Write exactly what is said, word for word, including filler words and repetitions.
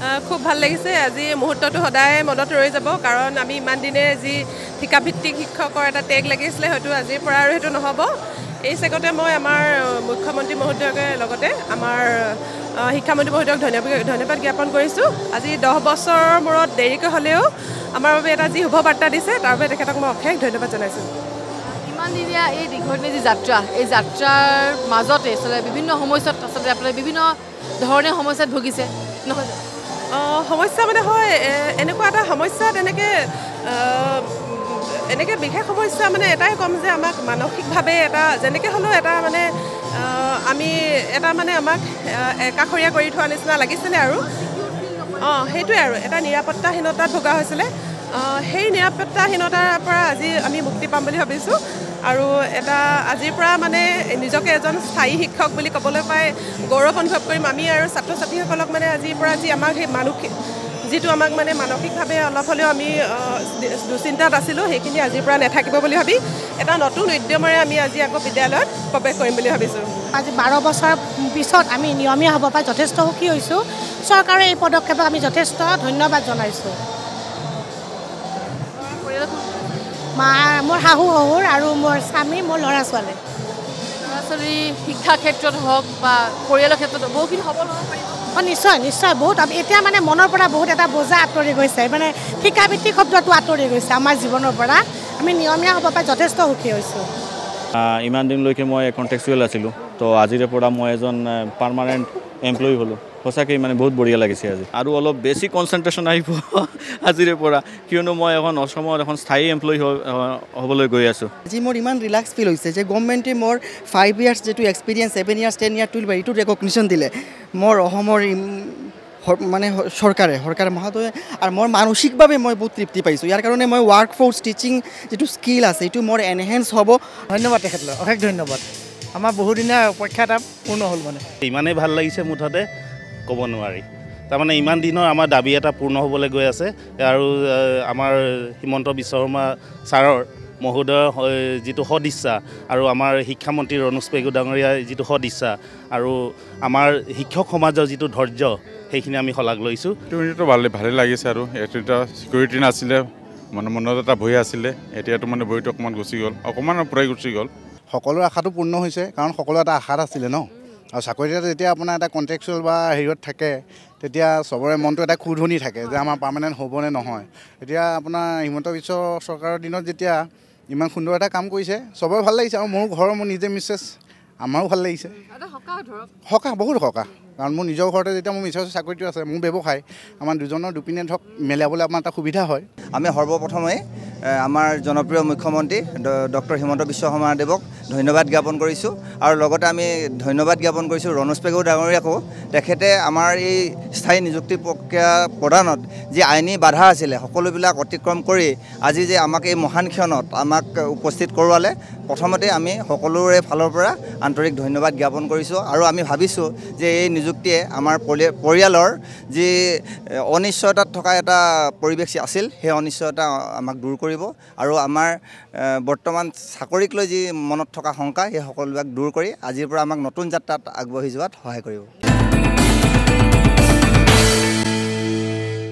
খুব ভাল লাগিছে আজি মুহূৰ্তটো সদায় মনত ৰৈ যাব কাৰণ আমি ইমান দিনে যি ঠিকাভিত্তিক শিক্ষকৰ এটা টেগ লাগিছিলে হয়তো আজিৰ পৰা আৰু সেইটো নহ'ব এই চেগতে মই আমাৰ মুখ্যমন্ত্ৰী মহোদয়কে লগতে আমাৰ শিক্ষামন্ত্ৰী মহোদয়ক ধন্যবাদ ধন্যবাদ জ্ঞাপন কৰিছোঁ আজি দহ বছৰৰ মূৰত দেৰিকৈ হ'লেও আমাৰ বাবে এটা যি শুভবাৰ্তা দিছে তাৰ বাবে তেখেতক মই অশেষ ধন্যবাদ জনাইছোঁ ইমান দিনীয়া এই দীঘলীয়া যি যাত্ৰা এই যাত্ৰাৰ মাজতে আচলতে বিভিন্ন সমস্যাত আচলতে আপোনালোকে বিভিন্ন ধৰণে সমস্যাত ভুগিছে নহয় সমস্যা মানে হয় এনেকুৱা এটা সমস্যা তেনেকৈ এনেকৈ বিশেষ সমস্যা মানে এটাই ক'ম যে আমাক মানসিকভাৱে এটা যেনেকৈ হ'লেও এটা মানে আমি এটা মানে আমাক একাষৰীয়া কৰি থোৱা নিচিনা লাগিছিলে আৰু অঁ সেইটোৱে আৰু এটা নিৰাপত্তাহীনতাত ভোগা হৈছিলে সেই নিৰাপত্তাহীনতাৰ পৰা আজি আমি মুক্তি পাম বুলি ভাবিছোঁ আৰু এটা আজিৰ পৰা মানে নিজকে এজন স্থায়ী শিক্ষক বুলি ক'বলৈ পাই গৌৰৱ অনুভৱ কৰিম আমি আৰু ছাত্ৰ ছাত্ৰীসকলক মানে আজিৰ পৰা যি আমাক সেই মানসিক যিটো আমাক মানে মানসিকভাৱে অলপ হ'লেও আমি দুশ্চিন্তাত আছিলোঁ সেইখিনি আজিৰ পৰা নাথাকিব বুলি ভাবি এটা নতুন উদ্যমেৰে আমি আজি আকৌ বিদ্যালয়ত প্ৰৱেশ কৰিম বুলি ভাবিছোঁ আজি বাৰ বছৰ পিছত আমি নিয়মীয়া হ'ব পৰা যথেষ্ট সুখী হৈছোঁ চৰকাৰৰ এই পদক্ষেপক আমি যথেষ্ট ধন্যবাদ জনাইছোঁ মা মোৰ শাহু শহুৰ আৰু মোৰ স্বামী মোৰ ল'ৰা ছোৱালী ল'ৰা ছোৱালী শিক্ষা ক্ষেত্ৰত হওক বা পৰিয়ালৰ ক্ষেত্ৰত বহুখিনি সবল হ'ব পাৰিব অঁ নিশ্চয় নিশ্চয় বহুত এতিয়া মানে মনৰ পৰা বহুত এটা বোজা আঁতৰি গৈছে মানে শিক্ষাভিত্তিক শব্দটো আঁতৰি গৈছে আমাৰ জীৱনৰ পৰা আমি নিয়মীয়া হ'ব পৰা যথেষ্ট সুখী হৈছোঁ ইমান দিনলৈকে মই কণ্টেক্সুৱেল আছিলোঁ তো আজিৰে পৰা মই এজন পাৰ্মানেণ্ট এমপ্লয়ি হ'লোঁ সঁচাকৈ মানে বহুত বঢ়িয়া লাগিছে আজি আৰু অলপ বেছি কনচেনট্ৰেশ্যন আহিব আজিৰে পৰা কিয়নো মই এখন অসমত এখন স্থায়ী এমপ্লয়ি হ'বলৈ গৈ আছোঁ আজি মোৰ ইমান ৰিলেক্স ফিল হৈছে যে গভৰ্ণমেণ্টে মোৰ ফাইভ ইয়াৰ্ছ যিটো experience seven years ten year twelve এইটো ৰেকগনিশ্যন দিলে মোৰ অসমৰ মানে চৰকাৰে চৰকাৰে মহোদয়ে আৰু মোৰ মানসিকভাৱে মই বহুত তৃপ্তি পাইছোঁ ইয়াৰ কাৰণে মই ৱৰ্ক ফ'ৰ্চ টিচিং যিটো স্কিল আছে এইটো মোৰ এনহেঞ্চ হ'ব ধন্যবাদ তেখেতলৈ অশেষ ধন্যবাদ আমাৰ বহুদিনীয়া অপেক্ষা এটা পূৰ্ণ হ'ল মানে ইমানেই ভাল লাগিছে মুঠতে ক'ব নোৱাৰি তাৰমানে ইমান দিনৰ আমাৰ দাবী এটা পূৰ্ণ হ'বলৈ গৈ আছে আৰু আমাৰ হিমন্ত বিশ্ব শৰ্মা ছাৰৰ মহোদয়ৰ যিটো সদিচ্ছা আৰু আমাৰ শিক্ষামন্ত্ৰী ৰণোজ পেগু ডাঙৰীয়াৰ যিটো সদিচ্ছা আৰু আমাৰ শিক্ষক সমাজৰ যিটো ধৈৰ্য সেইখিনি আমি শলাগ লৈছোঁ এইটো ভালে ভালে লাগিছে আৰু এইটো এটা ছিকিউৰিটি নাছিলে মানে মনত এটা ভয় আছিলে এতিয়াতো মানে ভয়টো অকণমান গুচি গ'ল অকণমান পৰাই গুচি গ'ল সকলোৰে আশাটো পূৰ্ণ হৈছে কাৰণ সকলো এটা আশাত আছিলে ন আৰু চাকৰি এটা যেতিয়া আপোনাৰ এটা কণ্ট্ৰেকচুৱেল বা হেৰিয়ত থাকে তেতিয়া চবৰে মনটো এটা খুধনি থাকে যে আমাৰ পাৰ্মানেণ্ট হ'বনে নহয় এতিয়া আপোনাৰ হিমন্ত বিশ্ব চৰকাৰৰ দিনত যেতিয়া ইমান সুন্দৰ এটা কাম কৰিছে চবৰে ভাল লাগিছে আৰু মোৰ ঘৰৰ মোৰ নিজে মিছেছ আমাৰো ভাল লাগিছে সকাহ বহুত সকাহ কাৰণ মোৰ নিজৰ ঘৰতে যেতিয়া মোৰ মিছেছৰ চাকৰিটো আছে মোৰ ব্যৱসায় আমাৰ দুজনৰ দুপিনে ধৰক মিলাবলৈ আমাৰ এটা সুবিধা হয় আমি সৰ্বপ্ৰথমে আমাৰ জনপ্ৰিয় মুখ্যমন্ত্ৰী ডক্টৰ হিমন্ত বিশ্ব শৰ্মাদেৱক ধন্যবাদ জ্ঞাপন কৰিছোঁ আৰু লগতে আমি ধন্যবাদ জ্ঞাপন কৰিছোঁ ৰণোজ পেগু ডাঙৰীয়াকো তেখেতে আমাৰ এই স্থায়ী নিযুক্তি প্ৰক্ৰিয়া প্ৰদানত যি আইনী বাধা আছিলে সকলোবিলাক অতিক্ৰম কৰি আজি যে আমাক এই মহান ক্ষণত আমাক উপস্থিত কৰোৱালে প্ৰথমতে আমি সকলোৰে ফালৰ পৰা আন্তৰিক ধন্যবাদ জ্ঞাপন কৰিছোঁ আৰু আমি ভাবিছোঁ যে এই নিযুক্তিয়ে আমাৰ পৰিয়ালৰ যি অনিশ্চয়তাত থকা এটা পৰিৱেশ আছিল সেই অনিশ্চয়তা আমাক দূৰ কৰিব আৰু আমাৰ বৰ্তমান চাকৰিক লৈ যি মনত থকা শংকা সেই সকলোবিলাক দূৰ কৰি আজিৰ পৰা আমাক নতুন যাত্ৰাত আগবাঢ়ি যোৱাত সহায় কৰিব